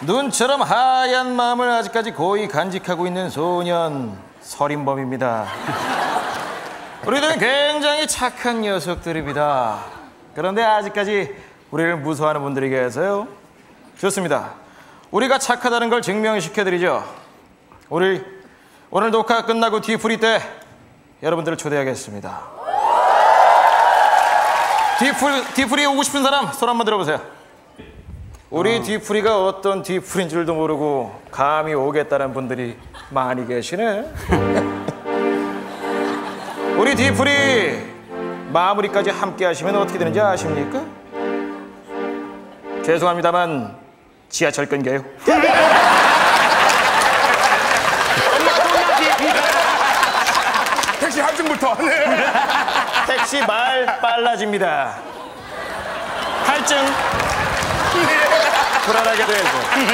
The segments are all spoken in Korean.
눈처럼 하얀 마음을 아직까지 고이 간직하고 있는 소년 서린범입니다. 우리들은 굉장히 착한 녀석들입니다. 그런데 아직까지 우리를 무서워하는 분들이 계세요. 좋습니다. 우리가 착하다는 걸 증명시켜드리죠. 오늘 녹화 끝나고 뒤풀이 때 여러분들을 초대하겠습니다. 뒤풀이에 오고 싶은 사람 손 한번 들어보세요. 우리 뒤풀이가 어떤 뒤풀인 줄도 모르고 감히 오겠다는 분들이 많이 계시네. 우리 뒤풀이 마무리까지 함께 하시면 어떻게 되는지 아십니까? 죄송합니다만 지하철 끊겨요. 택시 할증부터. 네. 택시 말 빨라집니다. 할증 불안하게 되죠.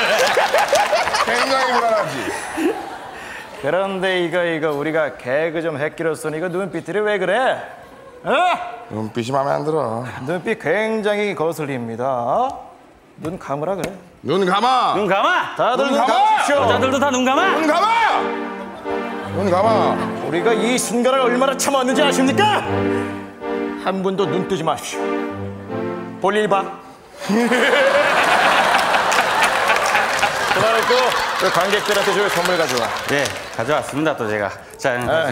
굉장히 불안하지. 그런데 이거 우리가 개그 좀 했기로서는 이거 눈빛들이 왜 그래? 어? 눈빛이 마음에 안 들어. 눈빛 굉장히 거슬립니다. 눈 감으라 그래. 눈 감아. 눈 감아. 다들 눈 눈 감아! 감으십시오. 여자들도 다 눈 감아. 눈 감아. 눈 감아. 우리가 이 순간을 얼마나 참았는지 아십니까? 한 분도 눈 뜨지 마십시오. 볼일 봐. 그만했고 그 관객들한테 줄 선물 가져와. 네, 가져왔습니다 또 제가. 자, 그래.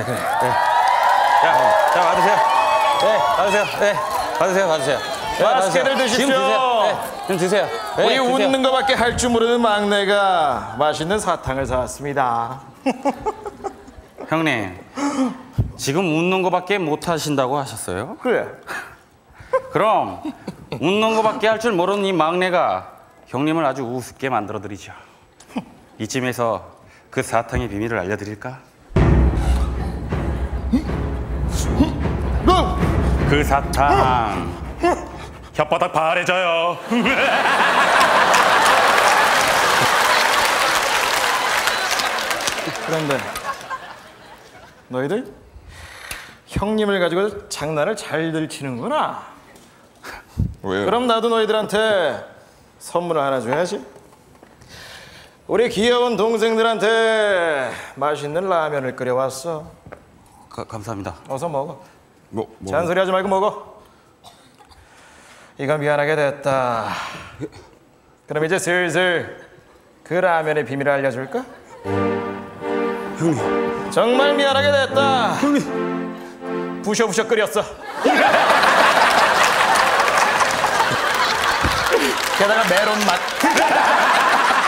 자 받으세요. 네, 받으세요. 네, 받으세요. 네, 맛있게들 드십시오. 지금 드세요. 네, 지금 드세요. 네, 우리 드세요. 웃는 거밖에 할 줄 모르는 막내가 맛있는 사탕을 사왔습니다. 형님, 지금 웃는 거밖에 못 하신다고 하셨어요? 그래. 그럼 웃는 거밖에 할 줄 모르는 이 막내가 형님을 아주 우습게 만들어 드리죠. 이쯤에서 그 사탕의 비밀을 알려드릴까? 그 사탕 혓바닥 바래져요. 그런데 너희들 형님을 가지고 장난을 잘들 치는구나. 왜요? 그럼 나도 너희들한테 선물을 하나 줘야지. 우리 귀여운 동생들한테 맛있는 라면을 끓여왔어. 감사합니다. 어서 먹어. 뭐? 잔소리 하지 말고 먹어. 이거 미안하게 됐다. 그럼 이제 슬슬 그 라면의 비밀을 알려줄까? 형님. 정말 미안하게 됐다. 형님. 부셔부셔 끓였어. 게다가 메론 맛.